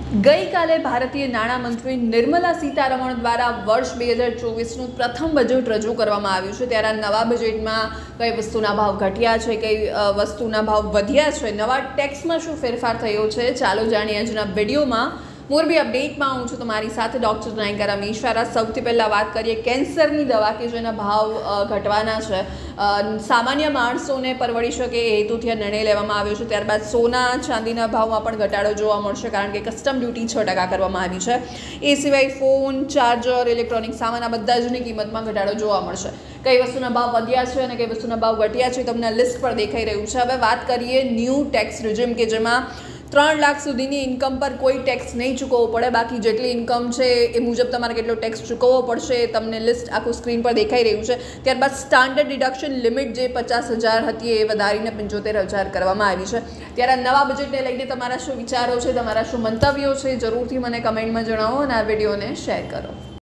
ગઈકાલે ભારતીય નાણામંત્રી નિર્મલા સીતારમણ દ્વારા વર્ષ 2024નું પ્રથમ બજેટ રજૂ કરવામાં આવ્યું છે। ત્યારે નવા બજેટમાં કઈ વસ્તુના ભાવ ઘટ્યા છે, કઈ વસ્તુના ભાવ વધ્યા છે, નવા ટેક્સમાં શું ફેરફાર થયો છે, ચાલો જાણીએ આજના વિડીયોમાં। મોરબી અપડેટમાં હું છું તમારી સાથે ડૉક્ટર નાયકા રમેશવારા। સૌથી પહેલાં વાત કરીએ કેન્સરની દવા કે જેના ભાવ ઘટવાના છે, સામાન્ય માણસોને પરવડી શકે એ હેતુથી આ નિર્ણય લેવામાં આવ્યો છે। ત્યારબાદ સોના ચાંદીના ભાવમાં પણ ઘટાડો જોવા મળશે, કારણ કે કસ્ટમ ડ્યુટી 6% કરવામાં આવી છે। એ સિવાય ફોન, ચાર્જર, ઇલેક્ટ્રોનિક સામાન આ બધા જની કિંમતમાં ઘટાડો જોવા મળશે। કઈ વસ્તુના ભાવ વધ્યા છે અને કઈ વસ્તુના ભાવ ઘટ્યા છે તમને લિસ્ટ પર દેખાઈ રહ્યું છે। હવે વાત કરીએ ન્યૂ ટેક્સ રિજીમ કે જેમાં 3 લાખ સુધીની ઇન્કમ પર કોઈ ટેક્સ નહીં ચૂકવવો પડે, બાકી જેટલી ઇન્કમ છે એ મુજબ તમારે કેટલો ટેક્સ ચૂકવવો પડશે એ તમને લિસ્ટ આખું સ્ક્રીન પર દેખાઈ રહ્યું છે। ત્યારબાદ સ્ટાન્ડર્ડ ડિડક્શન લિમિટ જે 50,000 હતી એ વધારીને 75,000 કરવામાં આવી છે। ત્યારે નવા બજેટને લઈને તમારા શું વિચારો છે, તમારા શું મંતવ્યો છે, જરૂરથી મને કમેન્ટમાં જણાવો અને આ વિડીયોને શેર કરો।